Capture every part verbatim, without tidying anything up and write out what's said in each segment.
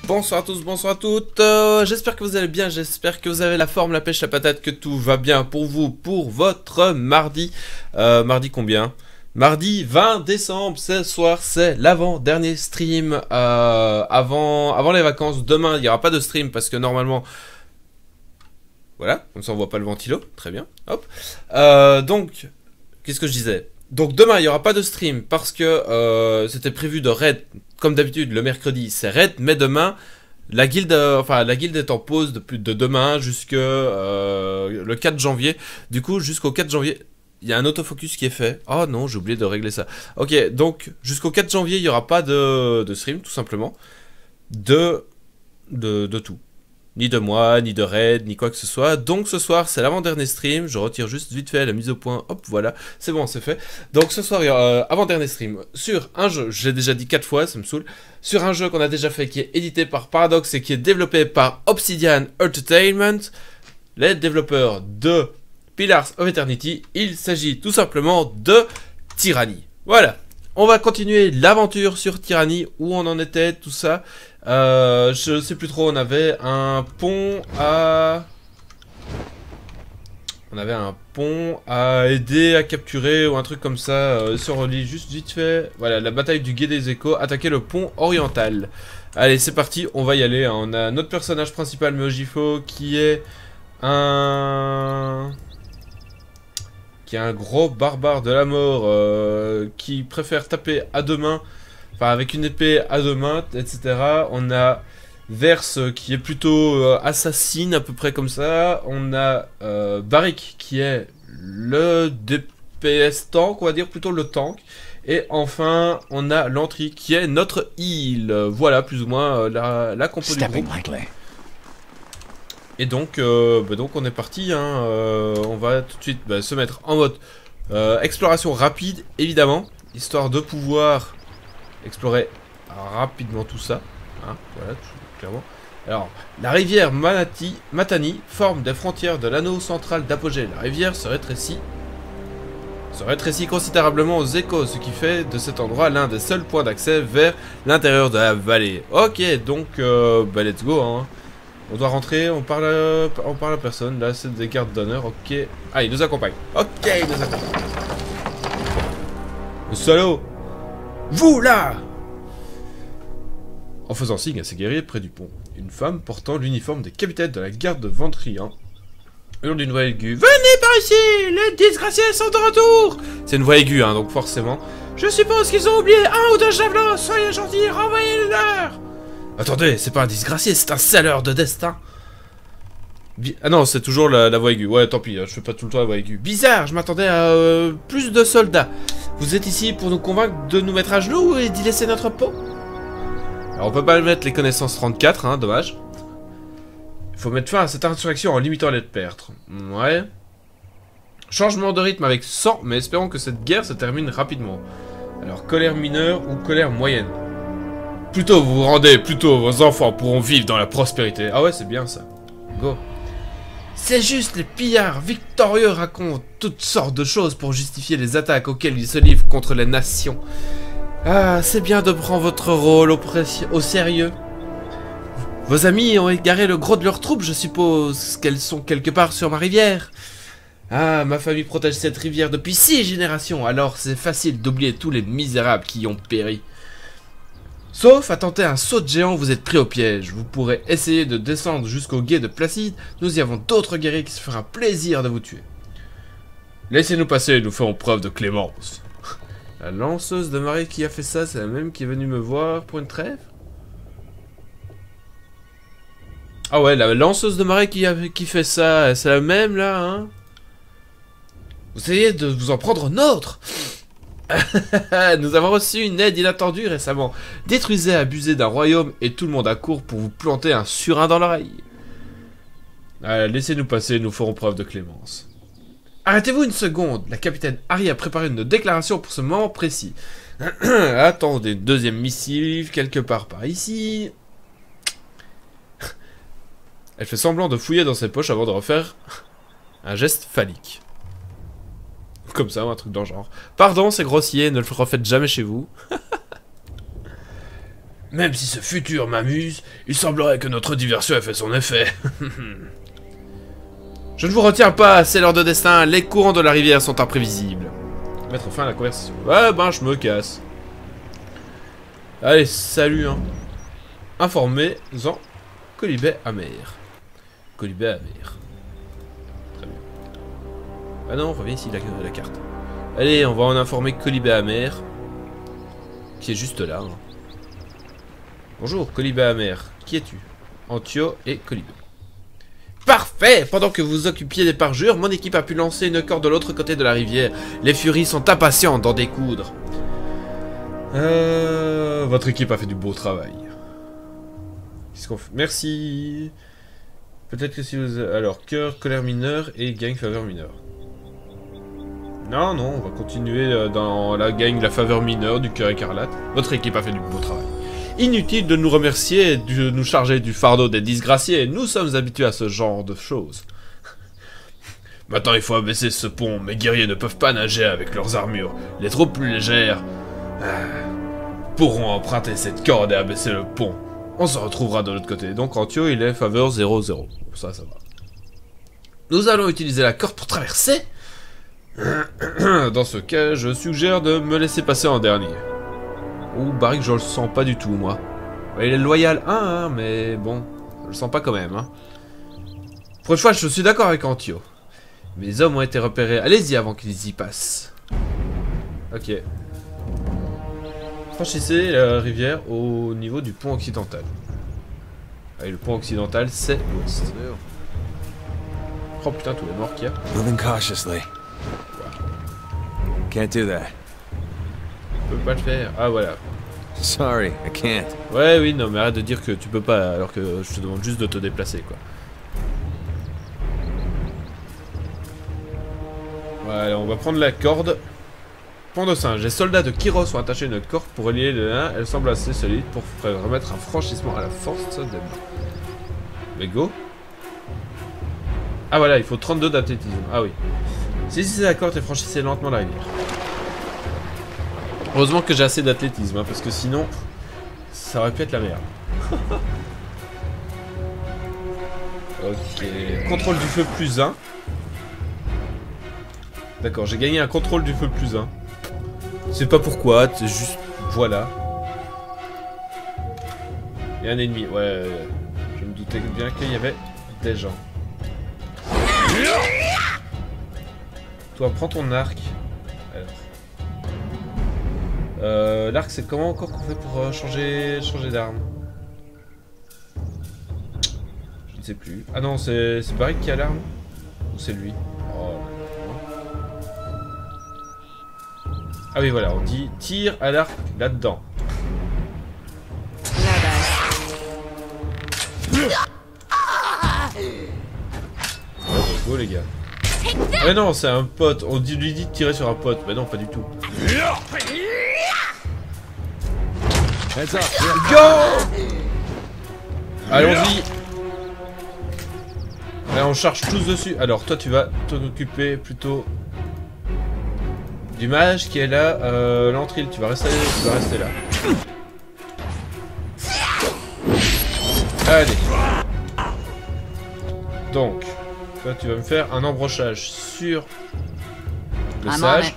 Bonsoir à tous, bonsoir à toutes, euh, j'espère que vous allez bien, j'espère que vous avez la forme, la pêche, la patate, que tout va bien pour vous, pour votre mardi. Euh, mardi combien? Mardi vingt décembre, ce soir, c'est l'avant-dernier stream euh, avant, avant les vacances. Demain, il n'y aura pas de stream parce que normalement... Voilà, comme ça on voit pas le ventilo, très bien, hop. Euh, donc, qu'est-ce que je disais? Donc demain, il n'y aura pas de stream parce que euh, c'était prévu de raid. Comme d'habitude, le mercredi, c'est raid. Mais demain, la guilde, euh, enfin, la guilde est en pause de, de demain jusqu'à euh, le quatre janvier. Du coup, jusqu'au quatre janvier, il y a un autofocus qui est fait. Oh non, j'ai oublié de régler ça. Ok, donc jusqu'au quatre janvier, il n'y aura pas de, de stream, tout simplement. De, de, de tout. Ni de moi, ni de raid, ni quoi que ce soit. Donc ce soir, c'est l'avant-dernier stream. Je retire juste vite fait la mise au point. Hop, voilà. C'est bon, c'est fait. Donc ce soir, il y aura euh, avant-dernier stream sur un jeu. J'ai déjà dit quatre fois, ça me saoule. Sur un jeu qu'on a déjà fait, qui est édité par Paradox et qui est développé par Obsidian Entertainment. Les développeurs de Pillars of Eternity. Il s'agit tout simplement de Tyranny. Voilà. On va continuer l'aventure sur Tyranny. Où on en était, tout ça. Euh, je sais plus trop, on avait un pont à... On avait un pont à aider à capturer ou un truc comme ça, euh, se relie juste vite fait. Voilà, la bataille du Gué des Échos, attaquer le pont oriental. Allez, c'est parti, on va y aller. Hein. On a notre personnage principal, Mojifo, qui est un... Qui est un gros barbare de la mort, euh, qui préfère taper à deux mains. Enfin, avec une épée à deux mains, et cetera. On a Verse qui est plutôt euh, assassine, à peu près comme ça. On a euh, Barik qui est le D P S tank, on va dire plutôt le tank. Et enfin, on a Lantry qui est notre heal. Voilà, plus ou moins euh, la, la compo du groupe. Et donc, euh, bah donc on est parti. Hein, euh, on va tout de suite bah, se mettre en mode euh, exploration rapide, évidemment, histoire de pouvoir... explorer rapidement tout ça, hein, voilà, tout, clairement. Alors, la rivière Manati, Matani forme des frontières de l'anneau central d'Apogée. La rivière se rétrécit, se rétrécit considérablement aux échos, ce qui fait de cet endroit l'un des seuls points d'accès vers l'intérieur de la vallée. Ok, donc, euh, bah let's go, hein. On doit rentrer, on parle à, on parle à personne, là c'est des gardes d'honneur, ok. Ah, il nous accompagne, ok, il nous accompagne. Le salaud! Vous là! En faisant signe à ses guerriers près du pont, une femme portant l'uniforme des capitaines de la garde de Ventrian hurle d'une voix aiguë. Venez par ici! Les disgraciés sont de retour! C'est une voix aiguë, hein, donc forcément. Je suppose qu'ils ont oublié un ou deux javelots! Soyez gentils, renvoyez-les-leur! Attendez, c'est pas un disgracié, c'est un scelleur de destin! Bi ah non, c'est toujours la, la voix aiguë. Ouais, tant pis, je fais pas tout le temps la voix aiguë. Bizarre, je m'attendais à euh, plus de soldats. Vous êtes ici pour nous convaincre de nous mettre à genoux et d'y laisser notre peau? Alors on peut pas mettre les connaissances trente-quatre, hein, dommage. Il faut mettre fin à cette insurrection en limitant les pertes. Ouais. Changement de rythme avec cent, mais espérons que cette guerre se termine rapidement. Alors, colère mineure ou colère moyenne? Plutôt vous vous rendez, plutôt vos enfants pourront vivre dans la prospérité. Ah ouais, c'est bien ça. Go. C'est juste, les pillards victorieux racontent toutes sortes de choses pour justifier les attaques auxquelles ils se livrent contre les nations. Ah, c'est bien de prendre votre rôle au, au sérieux. Vos amis ont égaré le gros de leurs troupes, je suppose qu'elles sont quelque part sur ma rivière. Ah, ma famille protège cette rivière depuis six générations, alors c'est facile d'oublier tous les misérables qui y ont péri. Sauf à tenter un saut de géant, vous êtes pris au piège. Vous pourrez essayer de descendre jusqu'au gué de Placide. Nous y avons d'autres guerriers qui se feront plaisir de vous tuer. Laissez-nous passer, nous ferons preuve de clémence. La lanceuse de marée qui a fait ça, c'est la même qui est venue me voir pour une trêve? Ah ouais, la lanceuse de marée qui, a, qui fait ça, c'est la même là, hein? Vous essayez de vous en prendre une autre. Nous avons reçu une aide inattendue récemment. Détruisez et abusez d'un royaume et tout le monde accourt pour vous planter un surin dans l'oreille. Laissez-nous passer, nous ferons preuve de clémence. Arrêtez-vous une seconde. La capitaine Harry a préparé une déclaration pour ce moment précis. Attendez, deuxième missive, quelque part par ici. Elle fait semblant de fouiller dans ses poches avant de refaire un geste phallique. Comme ça, un truc dans le genre. Pardon, c'est grossier, ne le refaites jamais chez vous. Même si ce futur m'amuse, il semblerait que notre diversion ait fait son effet. Je ne vous retiens pas, c'est l'heure de destin, les courants de la rivière sont imprévisibles. Mettre fin à la conversation. Ouais, ben je me casse. Allez, salut, hein. Informez-en Colibet amer. Colibet amer. Très bien. Ah non, on revient ici, la, la carte. Allez, on va en informer Colibet amer. Qui est juste là. Hein. Bonjour, Colibet amer. Qui es-tu? Antio et Colibet. Parfait! Pendant que vous occupiez des parjures, mon équipe a pu lancer une corde de l'autre côté de la rivière. Les furies sont impatientes d'en découdre. Euh... Votre équipe a fait du beau travail. Qu'est-ce qu'on fait? Merci. Peut-être que si vous... Alors, cœur, colère mineure et gang faveur mineure. Non, non, on va continuer dans la gang la faveur mineure du cœur écarlate. Votre équipe a fait du beau travail. Inutile de nous remercier et de nous charger du fardeau des disgraciés. Nous sommes habitués à ce genre de choses. Maintenant, il faut abaisser ce pont. Mes guerriers ne peuvent pas nager avec leurs armures. Les troupes plus légères euh, pourront emprunter cette corde et abaisser le pont. On se retrouvera de l'autre côté. Donc, Antio, il est faveur zéro zéro. Ça, ça va. Nous allons utiliser la corde pour traverser. Dans ce cas, je suggère de me laisser passer en dernier. Ouh, Barrick, je le sens pas du tout, moi. Ouais, il est loyal un, hein, mais bon, je le sens pas quand même. Hein. Pour une fois, je suis d'accord avec Antio. Mes hommes ont été repérés. Allez-y avant qu'ils y passent. Ok. Franchissez la rivière au niveau du pont occidental. Ah, et le pont occidental, c'est l'ouest. Oh putain, tous les morts qu'il y a. Moving cautiously. Can't do that. Je peux pas le faire. Ah voilà. Sorry, I can't. Ouais, oui, non, mais arrête de dire que tu peux pas alors que je te demande juste de te déplacer, quoi. Voilà, on va prendre la corde. Pont de singe. Les soldats de Kyros ont attaché une corde pour relier les liens. Elle semble assez solide pour remettre un franchissement à la force des mains. Mais go. Ah voilà, il faut trente-deux d'athlétisme. Ah oui. Saisissez la corde et franchissez lentement la rivière. Heureusement que j'ai assez d'athlétisme, hein, parce que sinon, ça aurait pu être la merde. Ok. Contrôle du feu plus un. D'accord, j'ai gagné un contrôle du feu plus un. Je sais pas pourquoi, c'est juste... Voilà. Et un ennemi, ouais. Je me doutais bien qu'il y avait des gens. Toi, prends ton arc. Alors. Euh, l'arc, c'est comment encore qu'on fait pour euh, changer, changer d'arme? Je ne sais plus. Ah non, c'est Barrick qui a l'arme? Ou c'est lui? Oh. Ah oui, voilà, on dit tire à l'arc là-dedans. Oh, go les gars. Mais non, c'est un pote. On dit, lui dit de tirer sur un pote. Mais non, pas du tout. Go! Allons-y. Allez, on charge tous dessus. Alors, toi, tu vas t'occuper plutôt du mage qui est là. Euh, L'entrée, tu vas rester, tu vas rester là. Allez. Donc, toi, tu vas me faire un embrochage sur le sage.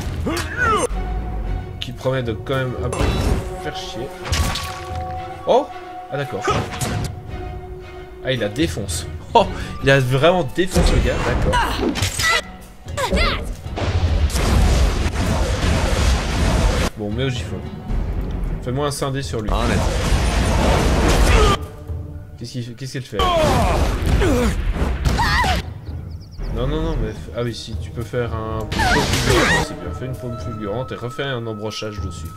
Qui promet de quand même un peu faire chier. Oh! Ah d'accord. Ah, il la défonce. Oh! Il a vraiment défoncé le gars, d'accord. Bon, mais au gifle. Fais-moi un scindé sur lui. Qu'est-ce qu'il qu'est-ce qu'elle fait? Non, non, non, mais... Ah oui, si, tu peux faire un... paume fulgurante, c'est bien. Fais une paume fulgurante et refais un embrochage dessus.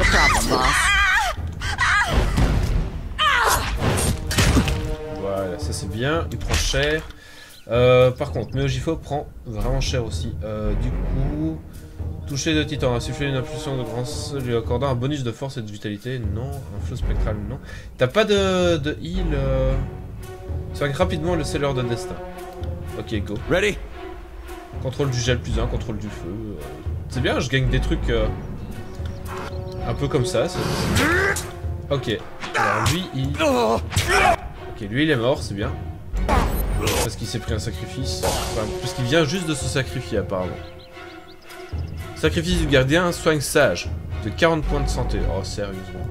Voilà, ça c'est bien. Il prend cher. Euh, par contre, Meojifo prend vraiment cher aussi. Euh, du coup... Toucher de titan, insuffler une impulsion de grand lui accordant un bonus de force et de vitalité. Non, un flot spectral, non. T'as pas de, de heal euh... Soigne rapidement le scelleur de destin. Ok, go. Ready? Contrôle du gel plus un, contrôle du feu. Euh... C'est bien, je gagne des trucs euh... un peu comme ça. Ok, Alors lui, il... Ok, lui il est mort, c'est bien. Parce qu'il s'est pris un sacrifice. Enfin, parce qu'il vient juste de se sacrifier apparemment. Sacrifice du gardien, soigne sage. De quarante points de santé. Oh, sérieusement.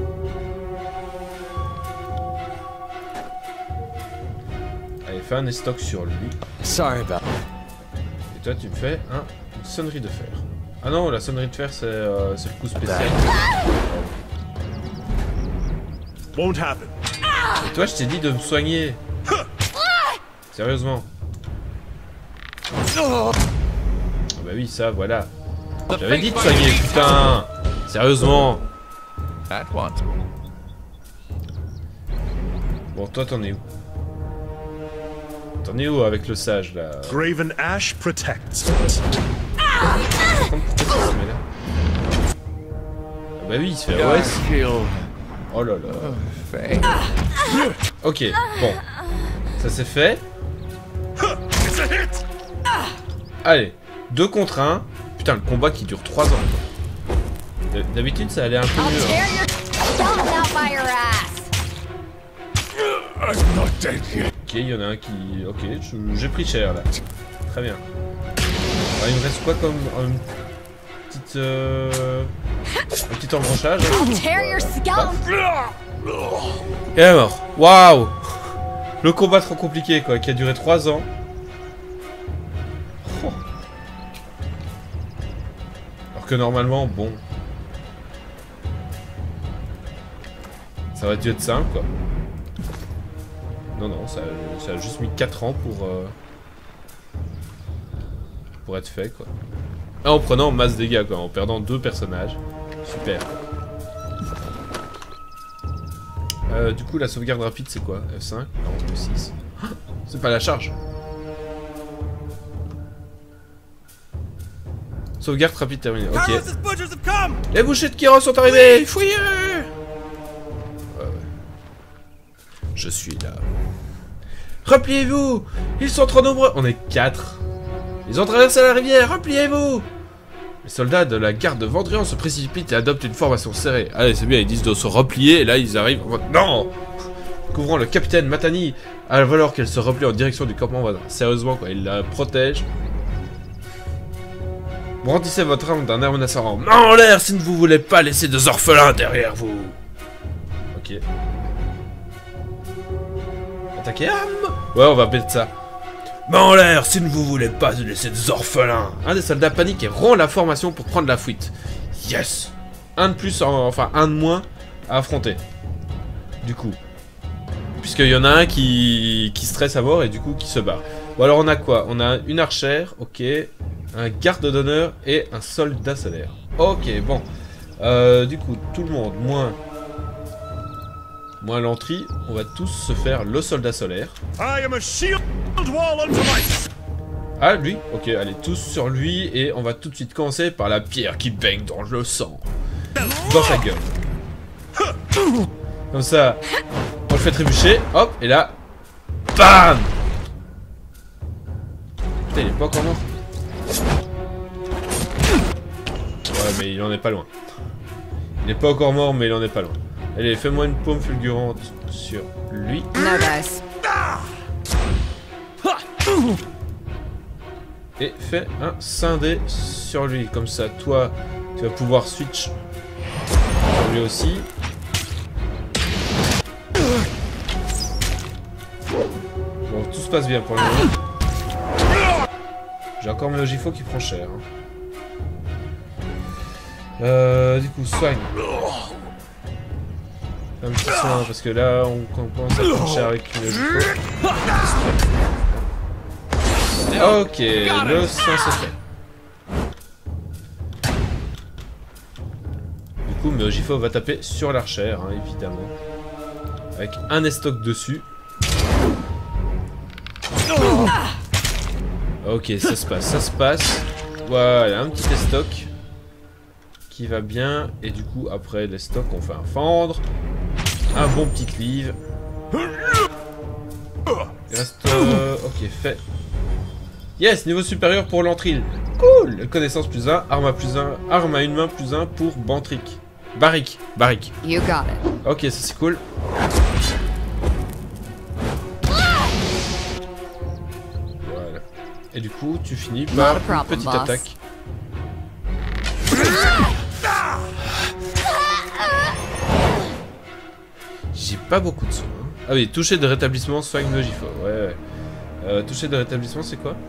Allez, fais un estoc sur lui. Sorry about. Et toi, tu me fais un, une sonnerie de fer. Ah non, la sonnerie de fer, c'est euh, le coup spécial. Won't happen. Et toi, je t'ai dit de me soigner. Sérieusement. Ah bah oui, ça, voilà. J'avais dit de soigner, putain. Sérieusement. At what? Bon, toi, t'en es où? T'en es où avec le sage, là? Graven Ash protects. Ah bah oui, il se fait O S. Oh là là. Ok, bon. Ça c'est fait. Allez, deux contre un. Putain, le combat qui dure trois ans. D'habitude, ça allait un peu mieux. Hein. Ok, il y en a un qui... Ok, j'ai pris cher là. Très bien. Alors, il me reste quoi comme... Une petite... Euh... Un petit embranchage. Voilà. Et elle est mort. Waouh. Le combat trop compliqué quoi, qui a duré trois ans. Oh. Alors que normalement, bon... Ça aurait dû être simple quoi. Non, non, ça, ça a juste mis quatre ans pour... Euh, pour être fait quoi. Ah, en prenant masse dégâts quoi, en perdant deux personnages. Super. Euh, du coup, la sauvegarde rapide, c'est quoi? F cinq? Non, F six. C'est pas la charge. Sauvegarde rapide terminée. Ok. Les bouchers de Kyros sont arrivés. Fouillez. Ouais, ouais. Je suis là. Repliez-vous. Ils sont trop nombreux. On est quatre. Ils ont traversé la rivière. Repliez-vous. Les soldats de la garde de Vendrian se précipitent et adoptent une formation serrée. Allez, c'est bien, ils disent de se replier, et là, ils arrivent... Non. Couvrant le capitaine Matani, alors qu'elle se replie en direction du campement voisin. Sérieusement, quoi, il la protège. Brandissez votre arme d'un air menaçant. Main en l'air si vous ne voulez pas laisser deux orphelins derrière vous. Ok. Attaquer arme. Ouais, on va mettre ça. Main en l'air si vous ne voulez pas laisser des orphelins. Un des soldats panique et rompt la formation pour prendre la fuite. Yes. Un de plus, en, enfin un de moins à affronter. Du coup. Puisqu'il y en a un qui, qui stresse à mort et du coup qui se barre. Bon alors on a quoi? On a une archère, ok. Un garde d'honneur et un soldat solaire. Ok, bon. Euh, du coup, tout le monde, moins... Moins l'entrée, on va tous se faire le soldat solaire. I am a shield wall unto my... Ah, lui? Ok, allez, tous sur lui, et on va tout de suite commencer par la pierre qui baigne dans le sang. Dans sa gueule. Comme ça, on le fait trébucher, hop, et là... BAM! Putain, il est pas encore mort. Ouais, mais il en est pas loin. Il est pas encore mort, mais il en est pas loin. Allez, fais-moi une paume fulgurante sur lui. No dice. Et fais un scindé sur lui. Comme ça, toi, tu vas pouvoir switch sur lui aussi. Bon, tout se passe bien pour le moment. J'ai encore mes Ogifo qui prend cher. Hein. Euh, du coup, soigne. Un petit soin, parce que là, on commence à prendre cher avec une Ogifo. Ok, le soin c'est fait. Du coup, mais Ogifo va taper sur l'archère, hein, évidemment. Avec un estoc dessus. Ok, ça se passe, ça se passe. Voilà, un petit estoc qui va bien. Et du coup, après l'estoc, on fait un fendre. Un bon petit cleave. Il reste... Euh, ok, fait. Yes, niveau supérieur pour l'entril. Cool. Connaissance plus un, arme à plus un, arme à une main plus un pour Bantrick. Barrique, barrique. You got it. Ok, ça c'est cool. Voilà. Et du coup, tu finis par Not a problem, une petite boss. attaque. J'ai pas beaucoup de soins. Ah oui, toucher de rétablissement, soigne le Gifo. Ouais, ouais. Euh, toucher de rétablissement, c'est quoi?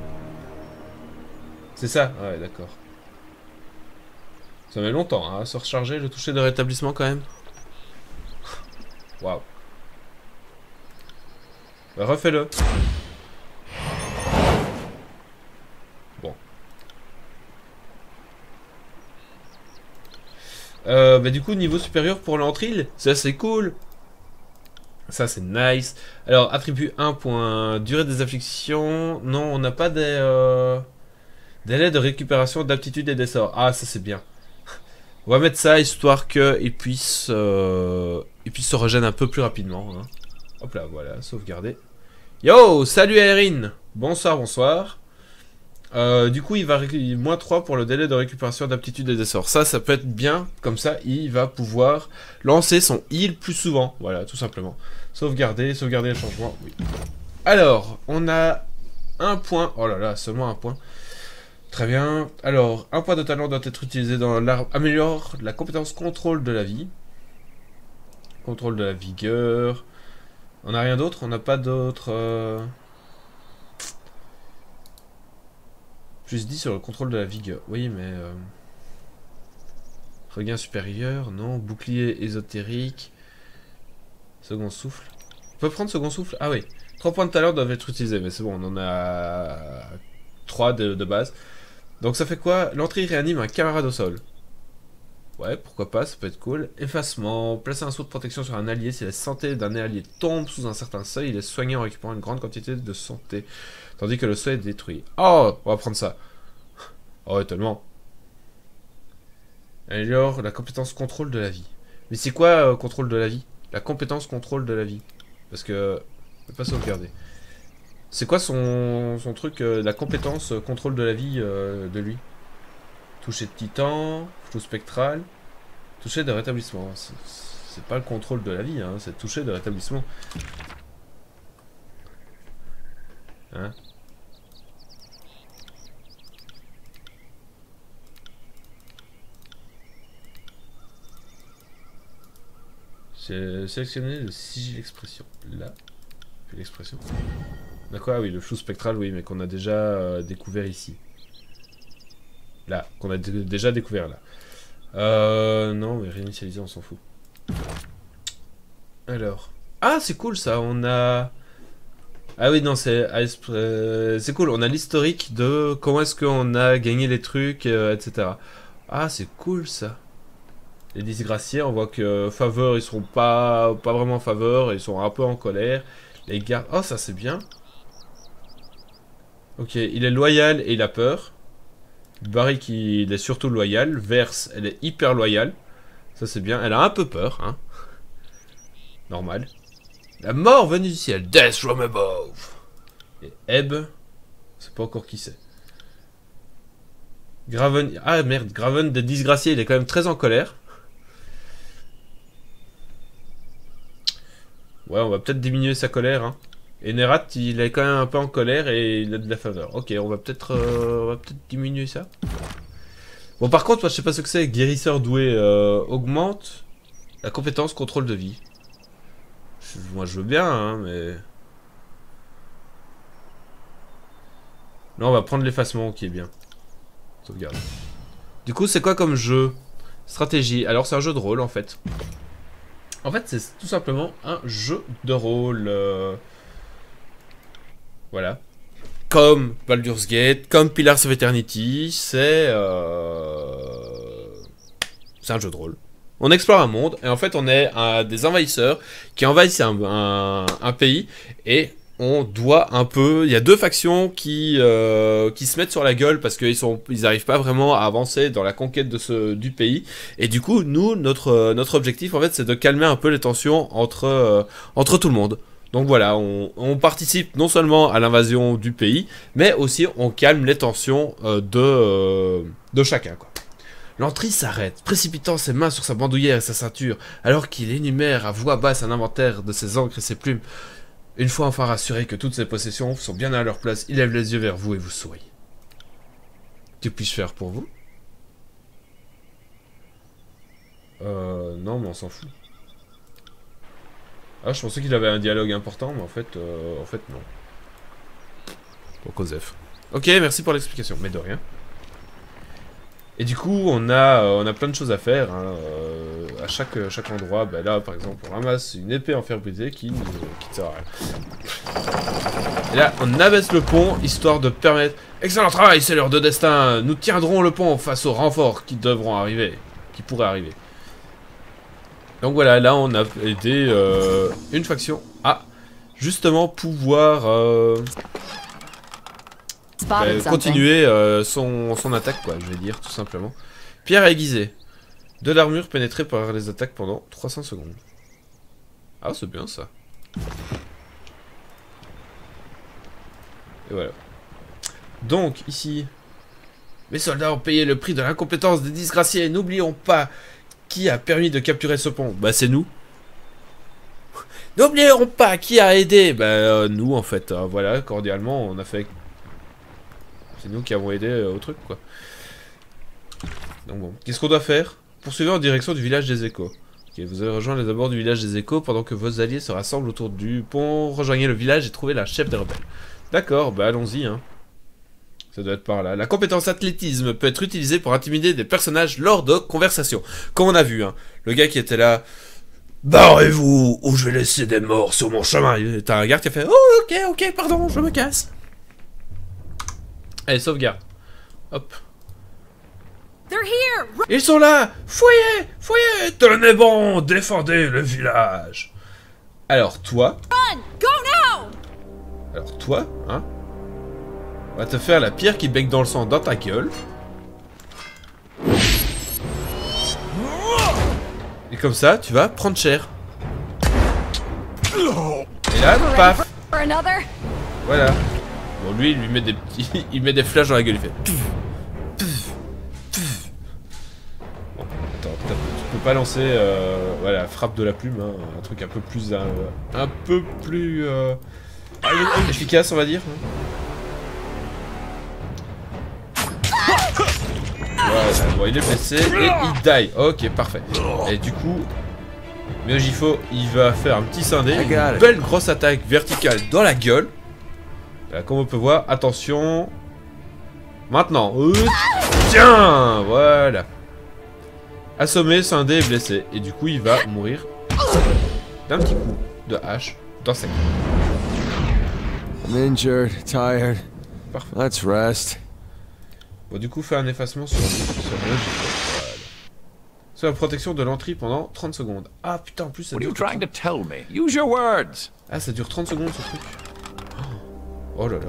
C'est ça? Ouais, d'accord. Ça met longtemps hein, à se recharger le toucher de rétablissement quand même. Waouh. Bah, refais-le. Bon. Euh, bah du coup, niveau supérieur pour l'entrée, ça c'est cool. Ça c'est nice. Alors, attribut un point. Durée des afflictions. Non, on n'a pas des... Euh... Délai de récupération d'aptitude et des sorts. Ah, ça c'est bien. On va mettre ça histoire qu'il puisse, euh, il puisse se régénérer un peu plus rapidement. Hein. Hop là, voilà, sauvegarder. Yo, salut Erin. Bonsoir, bonsoir. Euh, du coup, il va moins trois pour le délai de récupération d'aptitude et des sorts. Ça, ça peut être bien. Comme ça, il va pouvoir lancer son heal plus souvent. Voilà, tout simplement. Sauvegarder, sauvegarder le changement. Oui. Alors, on a un point. Oh là là, seulement un point. Très bien. Alors, un point de talent doit être utilisé dans l'arbre. Améliore la compétence contrôle de la vie. Contrôle de la vigueur. On n'a rien d'autre? On n'a pas d'autre... Euh... Plus dix sur le contrôle de la vigueur. Oui, mais... Euh... Regain supérieur, non. Bouclier ésotérique. Second souffle. On peut prendre second souffle? Ah oui. trois points de talent doivent être utilisés, mais c'est bon, on en a trois de, de base. Donc ça fait quoi? L'entrée réanime un camarade au sol. Ouais, pourquoi pas, ça peut être cool. Effacement. Placer un saut de protection sur un allié. Si la santé d'un allié tombe sous un certain seuil, il est soigné en récupérant une grande quantité de santé. Tandis que le seuil est détruit. Oh, on va prendre ça. Oh, ouais, tellement. Améliore la compétence contrôle de la vie. Mais c'est quoi euh, contrôle de la vie? La compétence contrôle de la vie. Parce que... Je peux pas sauvegarder. C'est quoi son, son truc, euh, la compétence euh, contrôle de la vie euh, de lui? Toucher de titan, flou spectral, toucher de rétablissement. C'est pas le contrôle de la vie, hein, c'est toucher de rétablissement. Hein? J'ai sélectionné le sigil expression. Là. Puis l'expression. D'accord, oui, le flou spectral, oui, mais qu'on a déjà euh, découvert ici. Là, qu'on a déjà découvert là. Euh, non, mais réinitialiser, on s'en fout. Alors. Ah, c'est cool ça, on a... Ah oui, non, c'est euh, c'est cool, on a l'historique de comment est-ce qu'on a gagné les trucs, euh, et cetera. Ah, c'est cool ça. Les disgraciés, on voit que faveur, ils seront pas, pas vraiment en faveur, ils sont un peu en colère. Les gardes... Oh, ça c'est bien. Ok, il est loyal et il a peur. Barrick, il est surtout loyal. Verse, elle est hyper loyale. Ça c'est bien. Elle a un peu peur, hein. Normal. La mort venue du ciel. Death from above. Et Ebb, c'est pas encore qui c'est. Graven... Ah merde, Graven des disgraciés, il est quand même très en colère. Ouais, on va peut-être diminuer sa colère, hein. Et Nerat, il est quand même un peu en colère et il a de la faveur. Ok, on va peut-être euh, on va peut-être diminuer ça. Bon, par contre, moi, je sais pas ce que c'est. Guérisseur doué euh, augmente la compétence contrôle de vie. Je, moi, je veux bien, hein, mais... Là, on va prendre l'effacement qui est bien. Sauvegarde. Du coup, c'est quoi comme jeu? Stratégie. Alors, c'est un jeu de rôle, en fait. En fait, c'est tout simplement un jeu de rôle. Euh... Voilà. Comme Baldur's Gate, comme Pillars of Eternity, c'est... Euh... C'est un jeu de rôle. On explore un monde, et en fait, on est un, des envahisseurs qui envahissent un, un, un pays, et on doit un peu... Il y a deux factions qui, euh, qui se mettent sur la gueule parce qu'ils sont, ils n'arrivent pas vraiment à avancer dans la conquête de ce, du pays. Et du coup, nous, notre, notre objectif, en fait, c'est de calmer un peu les tensions entre, euh, entre tout le monde. Donc voilà, on, on participe non seulement à l'invasion du pays, mais aussi on calme les tensions euh, de, euh, de chacun, quoi. L'Antri s'arrête, précipitant ses mains sur sa bandoulière et sa ceinture, alors qu'il énumère à voix basse un inventaire de ses encres et ses plumes. Une fois enfin rassuré que toutes ses possessions sont bien à leur place, il lève les yeux vers vous et vous sourit. Que puis-je faire pour vous? Euh... Non, mais on s'en fout. Ah, je pensais qu'il avait un dialogue important, mais en fait... Euh, en fait, non. Donc, Osef. Ok, merci pour l'explication, mais de rien. Et du coup, on a, euh, on a plein de choses à faire. Hein, euh, à chaque, chaque endroit, bah là, par exemple, on ramasse une épée en fer brisé qui ne sert à rien. Et là, on abaisse le pont, histoire de permettre... Excellent travail, c'est l'heure de destin. Nous tiendrons le pont face aux renforts qui devront arriver. Qui pourraient arriver. Donc voilà, là, on a aidé euh, une faction à, justement, pouvoir... Euh, Bah, continuer euh, son, son attaque, quoi, je vais dire, tout simplement. Pierre aiguisée. De l'armure pénétrée par les attaques pendant trois cents secondes. Ah, c'est bien, ça. Et voilà. Donc, ici... Mes soldats ont payé le prix de l'incompétence des disgraciés. N'oublions pas qui a permis de capturer ce pont. Bah, c'est nous. N'oublions pas qui a aidé. Bah, euh, nous, en fait. Euh, voilà, cordialement, on a fait... C'est nous qui avons aidé euh, au truc, quoi. Donc bon, qu'est-ce qu'on doit faire? Poursuivez en direction du village des échos. Ok, vous allez rejoindre les abords du village des échos pendant que vos alliés se rassemblent autour du pont. Rejoignez le village et trouvez la chef des rebelles. D'accord, bah allons-y, hein. Ça doit être par là. La compétence athlétisme peut être utilisée pour intimider des personnages lors de conversations. Comme on a vu, hein. Le gars qui était là... Barrez-vous ou je vais laisser des morts sur mon chemin. T'as un gars qui a fait... Oh, ok, ok, pardon, je me casse. Allez, sauvegarde. Hop. Ils sont là. Fouillez, fouillez. Tenez bon, défendez le village. Alors toi. Alors toi, hein. On va te faire la pierre qui baigne dans le sang dans ta gueule. Et comme ça, tu vas prendre cher. Et là, paf. Voilà. Bon, lui, il lui met des petits... il met des flashs dans la gueule, il fait... Bon, attends, tu peux pas lancer... Euh, voilà, frappe de la plume, hein, un truc un peu plus... Euh, un peu plus... Euh, efficace, on va dire. Voilà, bon, il est blessé et il die. Ok, parfait. Et du coup... Miojifo, il va faire un petit scindé, une belle grosse attaque verticale dans la gueule. Là, comme on peut voir, attention. Maintenant. Euh, tiens, voilà. Assommé, scindé et blessé. Et du coup, il va mourir d'un petit coup de hache dans sa gueule. I'm injured, tired. Parfait. Let's rest. Bon, du coup, fait un effacement sur lui. Sur voilà. Sur la protection de l'entrée pendant trente secondes. Ah putain, en plus ça dure. What are you trying to tell me? Use your words. Ah, ça dure trente secondes ce truc. Oh là là.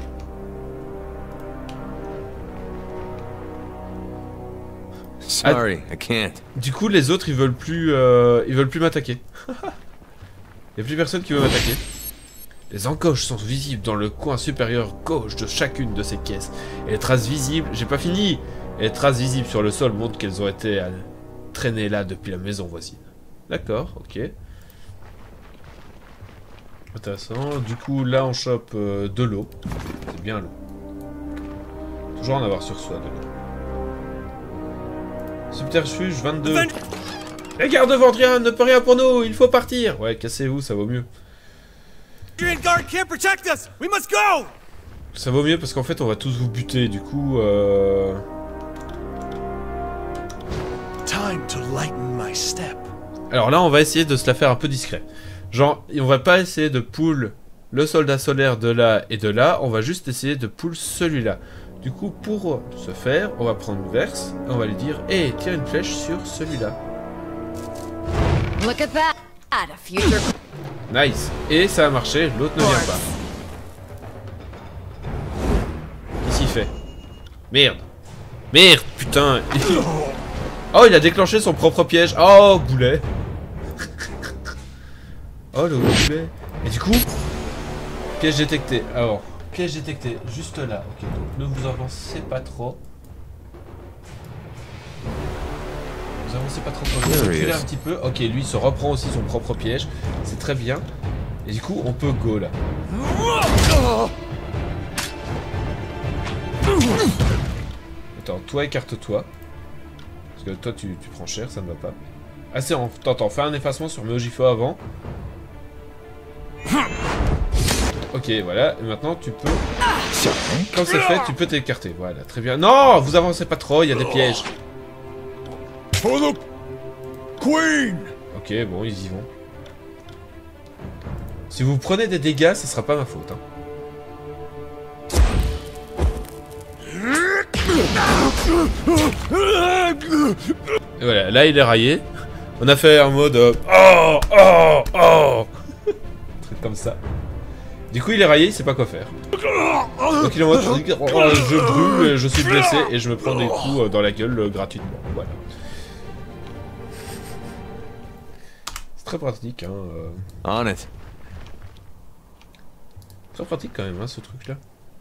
Sorry, I can't. Du coup, les autres, ils veulent plus, euh, ils veulent plus m'attaquer. Il y a plus personne qui veut m'attaquer. Les encoches sont visibles dans le coin supérieur gauche de chacune de ces caisses. Et les traces visibles, j'ai pas fini. Et les traces visibles sur le sol montrent qu'elles ont été euh, traînées là depuis la maison voisine. D'accord, ok. Intéressant. Du coup, là, on chope euh, de l'eau. C'est bien l'eau. Toujours en avoir sur soi de l'eau. Subterfuge vingt-deux. Les gardes vendriens ne peut rien pour nous. Il faut partir. Ouais, cassez-vous, ça vaut mieux. Ça vaut mieux parce qu'en fait, on va tous vous buter. Du coup, euh... Time to lighten my step. Alors là, on va essayer de se la faire un peu discret. Genre, on va pas essayer de pull le soldat solaire de là et de là, on va juste essayer de pull celui-là. Du coup, pour ce faire, on va prendre une verse et on va lui dire « Hé, tire une flèche sur celui-là. » Look at that. A future. Nice. Et ça a marché, l'autre ne vient pas. Qu'est-ce qu'il fait? Merde. Merde, putain. Oh, il a déclenché son propre piège. Oh, boulet. Oh, le boulet. Et du coup, piège détecté. Alors, piège détecté, juste là. Ok, donc ne vous avancez pas trop. avancez pas trop trop vite. Reculez un petit peu. Ok, lui il se reprend aussi son propre piège. C'est très bien. Et du coup, on peut go là. Attends, toi écarte-toi. Parce que toi tu, tu prends cher, ça ne va pas. Ah c'est en... Attends, fais un effacement sur Meojifo avant. Ok, voilà. Et maintenant tu peux... Quand c'est fait, tu peux t'écarter. Voilà, très bien. Non, vous avancez pas trop, il y a des pièges. For the Queen! Ok, bon, ils y vont. Si vous prenez des dégâts, ce sera pas ma faute. Hein. Et voilà, là il est raillé. On a fait un mode euh, oh oh oh truc comme ça. Du coup il est raillé, il sait pas quoi faire. Donc il est en mode oh, je brûle, je suis blessé et je me prends des coups dans la gueule euh, gratuitement. Voilà. C'est très pratique hein. Euh... On it. Très pratique quand même hein ce truc là.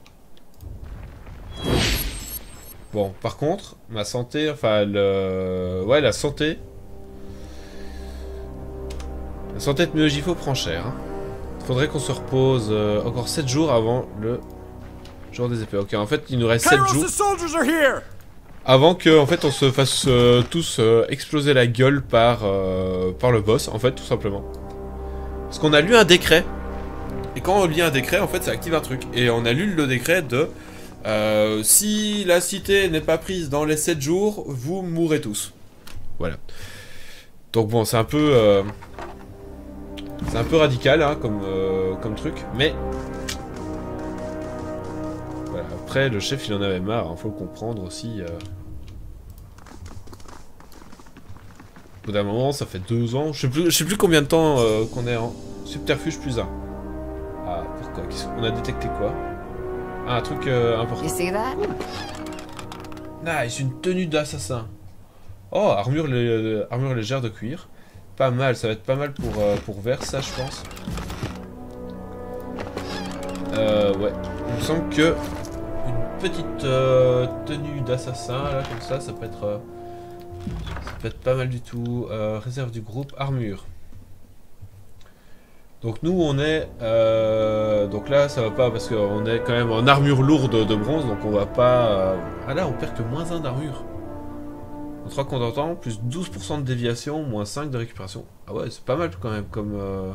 Bon, par contre, ma santé, enfin, le... Ouais, la santé... La santé de Meojifo prend cher. Hein. Faudrait qu'on se repose euh, encore sept jours avant le jour des épées. Ok, en fait, il nous reste sept jours. Avant que, en fait, on se fasse euh, tous euh, exploser la gueule par, euh, par le boss, en fait, tout simplement. Parce qu'on a lu un décret. Et quand on lit un décret, en fait, ça active un truc. Et on a lu le décret de... Euh, si la cité n'est pas prise dans les sept jours, vous mourrez tous. Voilà. Donc bon, c'est un peu... Euh, c'est un peu radical, hein, comme, euh, comme truc, mais... Voilà, après, le chef, il en avait marre, hein, faut le comprendre aussi. Euh... Au bout d'un moment, ça fait deux ans, je sais plus, je sais plus combien de temps euh, qu'on est en subterfuge plus un. Ah, pourquoi? On a détecté quoi? Ah, un truc euh, important. You see that? Nice, une tenue d'assassin. Oh, armure, lé armure légère de cuir. Pas mal, ça va être pas mal pour, euh, pour Vers, ça, je pense. Euh, ouais. Il me semble que une petite euh, tenue d'assassin, là, comme ça, ça peut être... Euh, ça peut être pas mal du tout. Euh, réserve du groupe, armure. Donc nous on est, euh, donc là ça va pas parce qu'on est quand même en armure lourde de bronze, donc on va pas, euh... ah là on perd que moins un d'armure. En trois comptes en temps, plus douze pour cent de déviation, moins cinq de récupération. Ah ouais c'est pas mal quand même comme... Euh...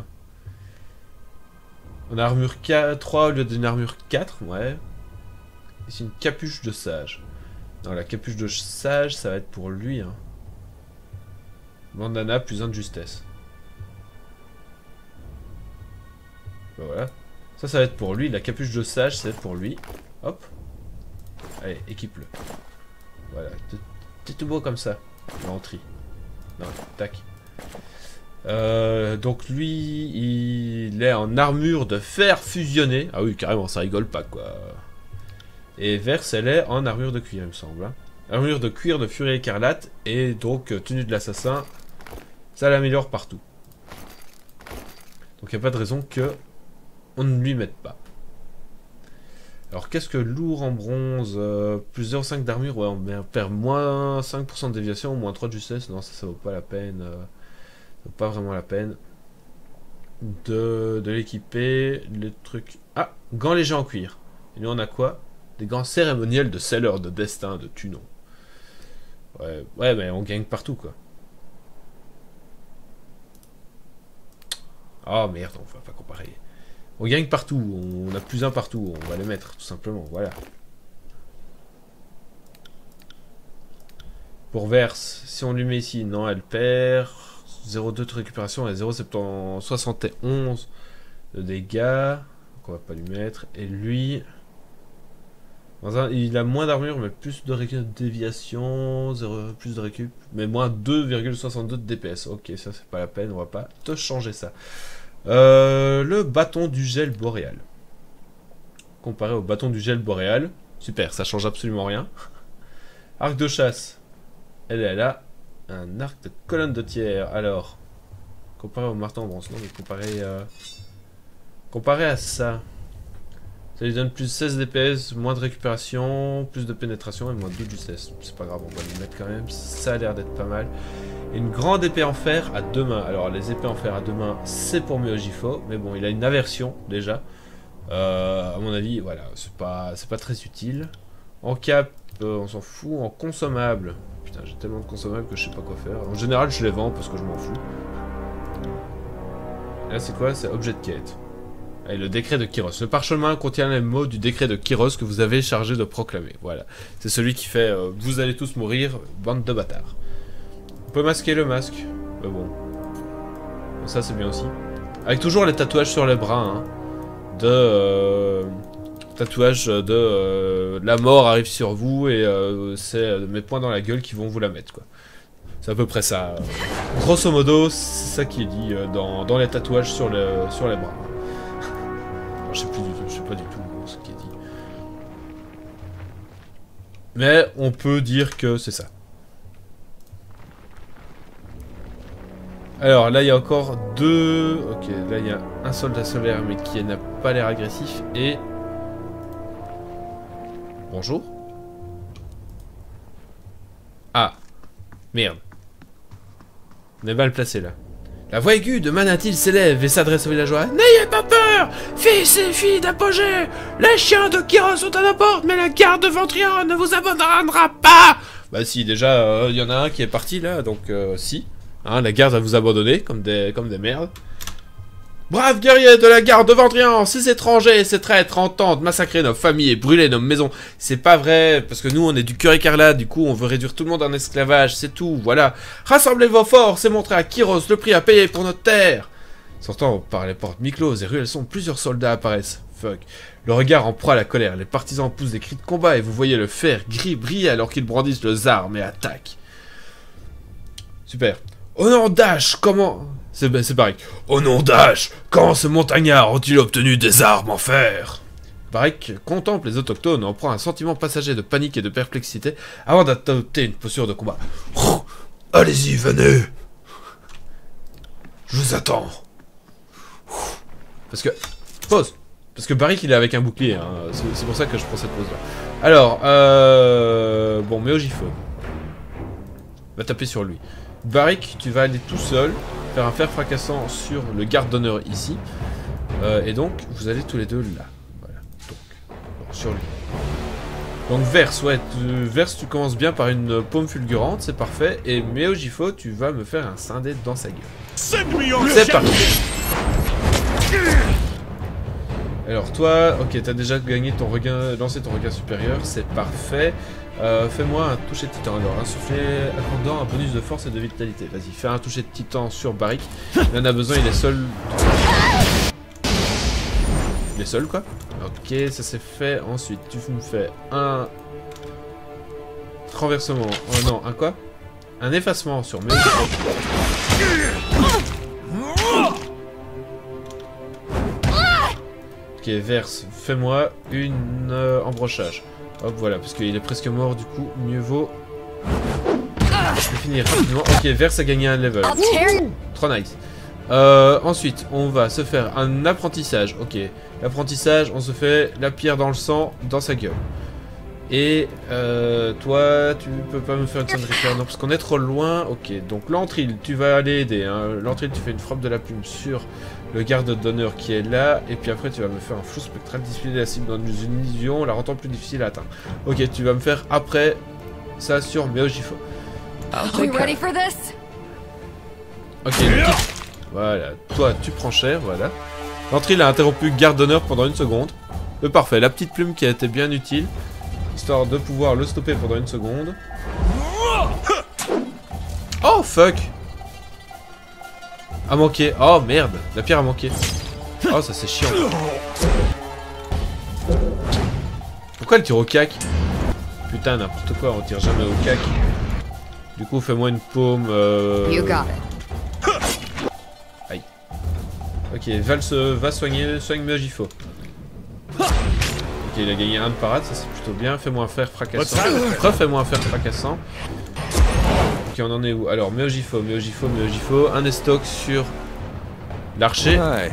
On a armure trois au lieu d'une armure quatre, ouais. Ici une capuche de sage. Non la capuche de sage ça va être pour lui. Hein. Bandana plus un de justesse. Ben voilà. Ça, ça va être pour lui. La capuche de sage, ça va être pour lui. Hop. Allez, équipe-le. Voilà. C'est tout beau comme ça. L'entrée. Non, tac. Euh, donc lui, il est en armure de fer fusionné. Ah oui, carrément, ça rigole pas, quoi. Et Vers, elle est en armure de cuir, il me semble. Hein. Armure de cuir de furie écarlate. Et donc, tenue de l'assassin. Ça l'améliore partout. Donc, il n'y a pas de raison que... on ne lui mette pas. Alors qu'est-ce que lourd en bronze, euh, plus zéro virgule cinq d'armure, ouais on perd moins cinq pour cent de déviation, moins trois de justesse, non ça ça vaut pas la peine, euh, ça vaut pas vraiment la peine de, de l'équiper, le truc... Ah, gants légers en cuir. Et nous on a quoi? Des gants cérémoniels de Seller, de Destin, de Tunon. Ouais, ouais mais on gagne partout quoi. Oh merde, on va pas comparer. On gagne partout, on a plus un partout, on va les mettre, tout simplement, voilà. Pour Verse, si on lui met ici, non, elle perd. zéro virgule deux de récupération et zéro virgule soixante et onze de dégâts. Donc on va pas lui mettre. Et lui, dans un, il a moins d'armure, mais plus de récup, déviation, zéro, plus de récup, mais moins deux virgule soixante-deux de D P S. Ok, ça c'est pas la peine, on va pas te changer ça. Euh, le bâton du gel boréal. Comparé au bâton du gel boréal, super, ça change absolument rien. Arc de chasse. Elle, elle a un arc de colonne de tiers. Alors, comparé au marteau en bronze, non, mais comparé, euh, comparé à ça, ça lui donne plus seize D P S, moins de récupération, plus de pénétration et moins deux de justesse. C'est pas grave, on va lui mettre quand même. Ça a l'air d'être pas mal. Une grande épée en fer à deux mains. Alors les épées en fer à deux mains, c'est pour Myojifo, mais bon, il a une aversion déjà. Euh, à mon avis, voilà, c'est pas, c'est pas très utile. En cap, euh, on s'en fout. En consommable, putain, j'ai tellement de consommables que je sais pas quoi faire. En général, je les vends parce que je m'en fous. Là, c'est quoi? C'est objet de quête. Allez, le décret de Kyros. Le parchemin contient les mots du décret de Kyros que vous avez chargé de proclamer. Voilà, c'est celui qui fait euh, vous allez tous mourir, bande de bâtards. On peut masquer le masque, mais bon. Ça, c'est bien aussi. Avec toujours les tatouages sur les bras, hein. De... Euh, tatouage de... Euh, la mort arrive sur vous et euh, c'est mes poings dans la gueule qui vont vous la mettre, quoi. C'est à peu près ça. Grosso modo, c'est ça qui est dit euh, dans, dans les tatouages sur, le, sur les bras. Je sais plus du tout, je sais pas du tout ce qui est dit. Mais on peut dire que c'est ça. Alors là il y a encore deux... Ok, là il y a un soldat solaire mais qui n'a pas l'air agressif et... Bonjour. Ah. Merde. On est mal placé là. La voix aiguë de Manatil s'élève et s'adresse aux villageois. N'ayez pas peur, fils et filles d'Apogée. Les chiens de Kyros sont à nos portes, mais la garde de Ventrian ne vous abandonnera pas. Bah si, déjà, il euh, y en a un qui est parti là, donc euh, si. Hein, la garde va vous abandonner, comme des, comme des merdes. Braves guerriers de la garde de Ventrian, ces étrangers et ces traîtres entendent massacrer nos familles et brûler nos maisons. C'est pas vrai, parce que nous on est du cœur écarlate, du coup on veut réduire tout le monde en esclavage, c'est tout, voilà. Rassemblez vos forces et montrez à Kyros le prix à payer pour notre terre. Sortant par les portes mi-closes et ruelles, plusieurs soldats apparaissent. Fuck. Le regard en proie à la colère, les partisans poussent des cris de combat et vous voyez le fer gris briller alors qu'ils brandissent leurs armes et attaquent. Super. Au nom d'Ash, comment... C'est Barik. Au nom d'Ash, quand ces montagnards ont-ils obtenu des armes en fer? Barik contemple les autochtones en prend un sentiment passager de panique et de perplexité avant d'adopter une posture de combat. Allez-y, venez. Je vous attends. Parce que... Pause. Parce que Barik il est avec un bouclier, hein. C'est pour ça que je prends cette pause là. Alors, euh... Bon, Myojifo va taper sur lui. Barik, tu vas aller tout seul, faire un fer fracassant sur le garde d'honneur ici. Euh, et donc, vous allez tous les deux là. Voilà. Donc, bon, sur lui. Donc, Verse, ouais, tu, Verse, tu commences bien par une paume fulgurante, c'est parfait. Et Myojifo, tu vas me faire un scindé dans sa gueule. C'est parti. Alors, toi, ok, t'as déjà gagné ton regain, lancé ton regard supérieur, c'est parfait. Euh, Fais-moi un toucher de titan. Alors, insuffler, accordant un bonus de force et de vitalité. Vas-y, fais un toucher de titan sur Barik. Il en a besoin, il est seul. Il est seul, quoi. Ok, ça c'est fait. Ensuite, tu me fais un renversement. Oh non, un quoi? Un effacement sur mes. Ok, Verse, fais-moi une euh, embrochage. Hop, voilà, parce qu'il est presque mort, du coup, mieux vaut... Je vais finir rapidement. Ok, Verse a gagné un level. Trop nice. Euh, ensuite, on va se faire un apprentissage. Ok, l'apprentissage, on se fait la pierre dans le sang, dans sa gueule. Et euh, toi, tu peux pas me faire une Sandrika, non, parce qu'on est trop loin. Ok, donc l'entrille, tu vas aller aider. Hein. L'entrille, tu fais une frappe de la plume sur le garde d'honneur qui est là. Et puis après, tu vas me faire un flou spectral, discipliner la cible dans une illusion, la rendant plus difficile à atteindre. Ok, tu vas me faire après ça sur Myojifo. Are you ready for this? Ok, donc, voilà, toi, tu prends cher, voilà. L'entrée, il a interrompu garde d'honneur pendant une seconde. Euh, parfait, la petite plume qui a été bien utile. Histoire de pouvoir le stopper pendant une seconde. Oh, fuck! A manqué. Oh, merde. La pierre a manqué. Oh, ça c'est chiant. Pourquoi elle tire au cac? Putain, n'importe quoi, on tire jamais au cac. Du coup, fais-moi une paume. Euh... You got it. Aïe. Ok, Val se va soigner, soigne Myojifo. Ok, il a gagné un de parade, ça c'est plutôt bien. Fais-moi un fer fracassant. Refais-moi un fer fracassant. Ok, on en est où? Alors, Myojifo, Myojifo, Myojifo. Un estoc sur l'archer. Ouais.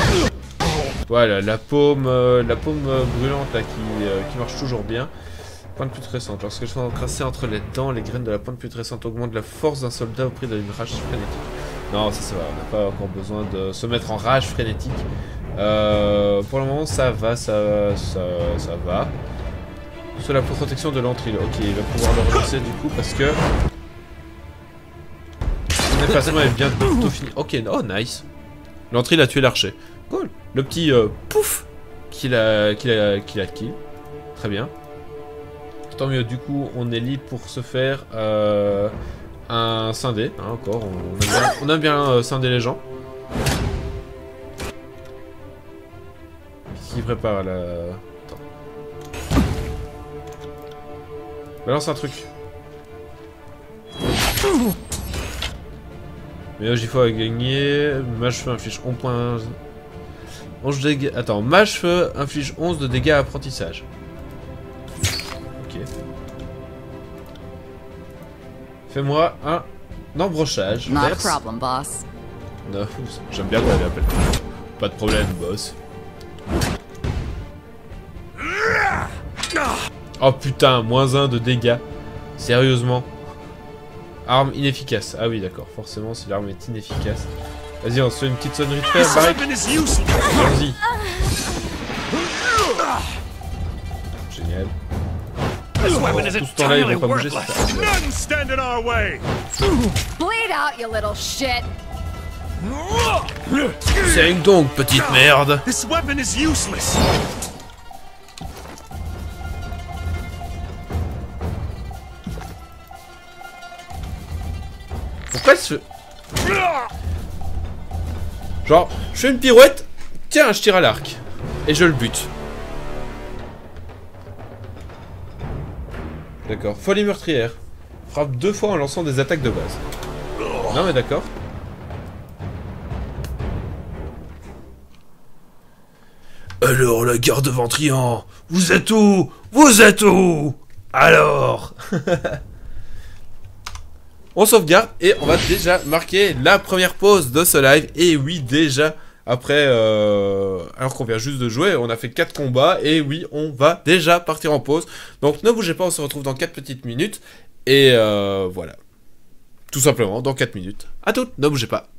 Voilà, la paume, euh, la paume euh, brûlante là qui, euh, qui marche toujours bien. Pointe putrescente. Lorsque les sont encrassés entre les dents, les graines de la pointe putrescente augmentent la force d'un soldat au prix d'une rage frénétique. Non, ça ça va, on n'a pas encore besoin de se mettre en rage frénétique. Euh, pour le moment, ça va, ça, ça, ça va. Cela pour protection de l'entrée. Ok, il va pouvoir le relancer du coup parce que... Son effacement est bientôt fini. Ok, oh nice. L'entrée, il a tué l'archer. Cool. Le petit euh, pouf qu'il a, qu'il a, qu'il a kill. Très bien. Tant mieux, du coup, on est libre pour se faire euh, un scindé. Hein, encore, on, on aime bien, on aime bien euh, scinder les gens. Qu'est-ce qu'il prépare là? Attends. Balance un truc. Mais J F O a gagné. Mage-feu inflige onze points. onze dégâts. Attends, Mage-feu inflige onze de dégâts à apprentissage. Ok. Fais-moi un embrochage. Not a Verse. problem, boss. Non, j'aime bien quand elle appelle. Pas de problème, boss. Oh putain, moins un de dégâts. Sérieusement. Arme inefficace. Ah oui, d'accord. Forcément, si l'arme est inefficace. Vas-y, on se fait une petite sonnerie de fer. Barrique. Allons-y. Génial. Oh, tout ce temps-là, ils vont pas bouger. Bleed out, you little shit. Saigne donc, petite merde. This weapon is useless. Pourquoi ce... Genre, je fais une pirouette, tiens, je tire à l'arc. Et je le bute. D'accord. Folie meurtrière. Frappe deux fois en lançant des attaques de base. Non mais d'accord. Alors, la garde Ventrian, vous êtes où? Vous êtes où? Alors on sauvegarde et on va déjà marquer la première pause de ce live. Et oui, déjà, après, euh, alors qu'on vient juste de jouer, on a fait quatre combats. Et oui, on va déjà partir en pause. Donc ne bougez pas, on se retrouve dans quatre petites minutes. Et euh, voilà. Tout simplement, dans quatre minutes. À toutes, ne bougez pas.